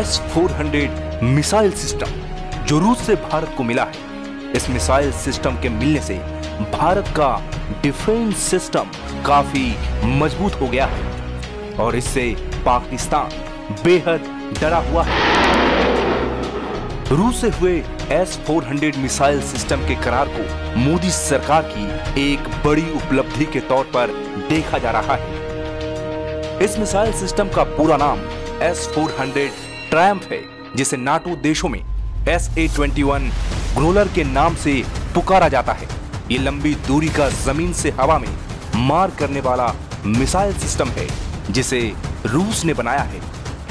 S-400 missile system जो रूस से भारत को मिला है। इस मिसाइल सिस्टम के मिलने से भारत का डिफेंस सिस्टम काफी मजबूत हो गया है और इससे पाकिस्तान बेहद डरा हुआ है। रूस से हुए S-400 मिसाइल सिस्टम के करार को मोदी सरकार की एक बड़ी उपलब्धि के तौर पर देखा जा रहा है। इस मिसाइल सिस्टम का पूरा नाम S-400 ट्रायम्फ है, जिसे नाटो देशों में SA-21 ग्रोलर के नाम से पुकारा जाता है। ये लंबी दूरी का जमीन से हवा में मार करने वाला मिसाइल सिस्टम है जिसे रूस ने बनाया है।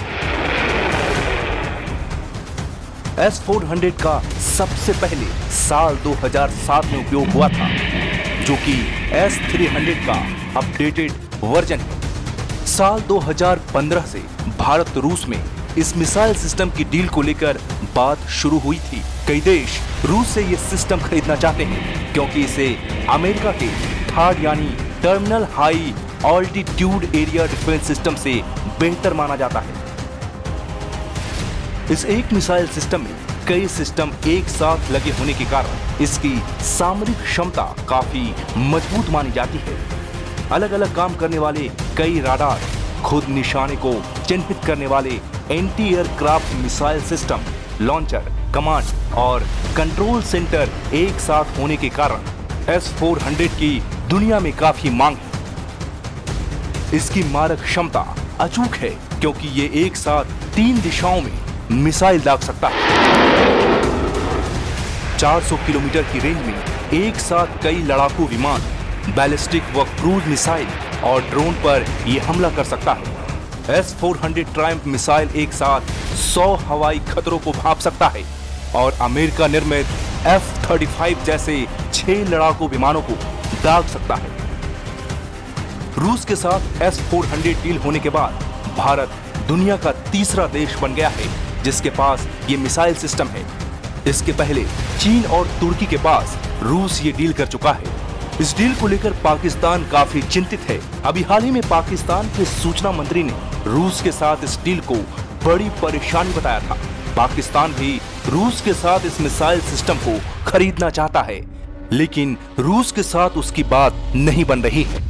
S-400 का सबसे पहले साल 2007 में उपयोग हुआ था, जो कि S-300 का अपडेटेड वर्जन है। साल 2015 से भारत रूस में इस मिसाइल सिस्टम की डील को लेकर बात शुरू हुई थी। कई देश रूस से ये सिस्टम खरीदना चाहते हैं क्योंकि इसे अमेरिका के थर्ड यानी terminal high altitude area defence system से बेहतर माना जाता है। इस एक मिसाइल सिस्टम में कई सिस्टम एक साथ लगे होने के कारण इसकी सामरिक क्षमता काफी मजबूत मानी जाती है। अलग अलग काम करने वाले कई राडार, खुद निशाने को चिन्हित करने वाले anti aircraft missile system, launcher, command और कंट्रोल सेंटर एक साथ होने के कारण S-400 की दुनिया में काफी मांग है। इसकी मारक क्षमता अचूक है क्योंकि ये एक साथ 3 दिशाओं में मिसाइल दाग सकता है। 400 किलोमीटर की रेंज में एक साथ कई लड़ाकू विमान, बैलिस्टिक व क्रूज मिसाइल और ड्रोन पर यह हमला कर सकता है। S-400 ट्रायम्फ मिसाइल एक साथ 100 हवाई खतरों को भांप सकता है और अमेरिका निर्मित F-35 जैसे 6 लड़ाकू विमानों को दाग सकता है। रूस के साथ S-400 डील होने के बाद भारत दुनिया का तीसरा देश बन गया है जिसके पास ये मिसाइल सिस्टम है। इसके पहले चीन और तुर्की के पास रूस ये डील कर चुका है। इस डील को लेकर पाकिस्तान काफी चिंतित है। अभी हाल ही में पाकिस्तान के सूचना मंत्री ने रूस के साथ इस डील को बड़ी परेशानी बताया था। पाकिस्तान भी रूस के साथ इस मिसाइल सिस्टम को खरीदना चाहता है, लेकिन रूस के साथ उसकी बात नहीं बन रही है।